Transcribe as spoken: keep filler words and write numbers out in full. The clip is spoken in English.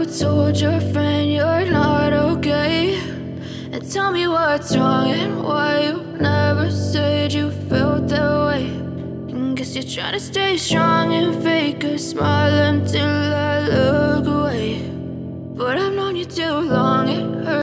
told your friend you're not okay? And tell me what's wrong and why you never said you felt that way. And guess you're trying to stay strong and fake a smile until I look away. But I've known you too long